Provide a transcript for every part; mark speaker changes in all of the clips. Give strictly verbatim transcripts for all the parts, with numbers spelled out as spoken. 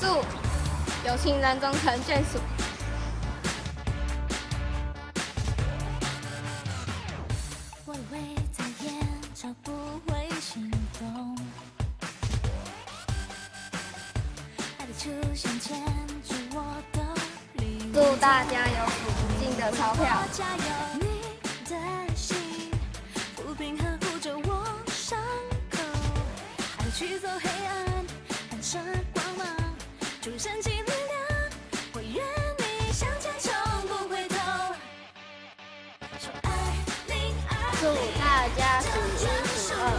Speaker 1: 祝有情人终成眷属。
Speaker 2: 我以为在眼找不会心动，爱的出现牵住我的灵魂。
Speaker 1: 祝大家有数不尽的钞票。
Speaker 2: 加油，你的心抚平呵护着我伤口，爱的驱走黑暗，反射光芒，注入神奇力量。我愿你向前冲不回头。说爱零二。
Speaker 1: 祝大家数一数二。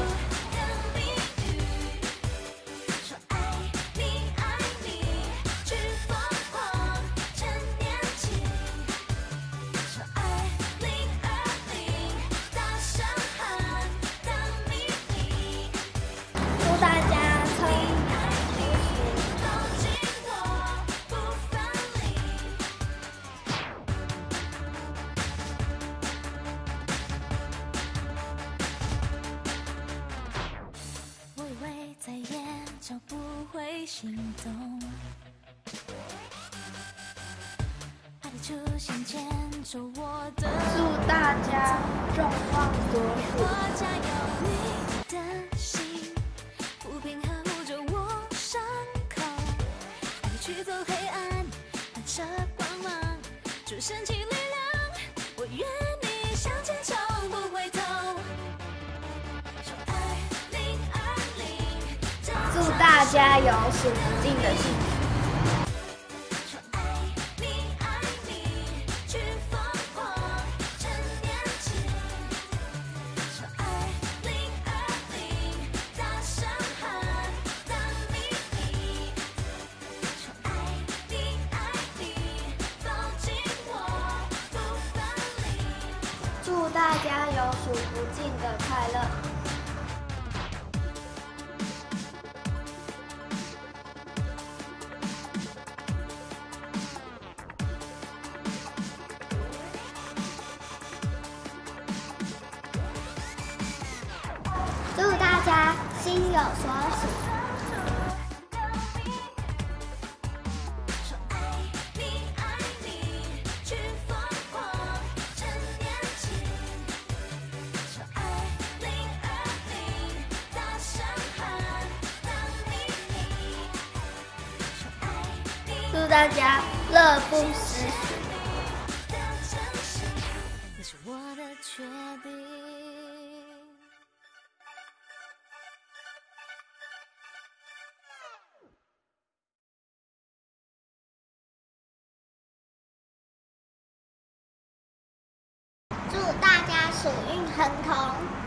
Speaker 2: 说爱你爱你，去疯狂，趁年轻。说爱零二零，大声喊当秘密。
Speaker 1: 祝大家聪明
Speaker 2: 靠近我不分离。我以为再眼找不会心动，爱的出现牵着我的。
Speaker 1: 祝大家众望所属。
Speaker 2: 我加油，你的心抚平呵护着我伤口，爱的驱走黑暗，反射光芒，注入神奇力量。我愿你向前冲不回头。说爱零二零，
Speaker 1: 祝大家有数不尽的幸福。
Speaker 2: 说爱你爱你，去疯狂，趁年轻。说爱零二零，大声喊当秘密。说爱你爱你，抱紧我不分离。
Speaker 1: 祝大家有数不尽的快乐。祝大家心有所属。
Speaker 2: 说爱你爱你，去疯狂，趁年轻。说爱零二零，大声喊当秘密。说爱你
Speaker 1: 祝大家乐不思蜀。
Speaker 2: 的真心，那是我的决定。
Speaker 1: 祝大家鼠运亨通。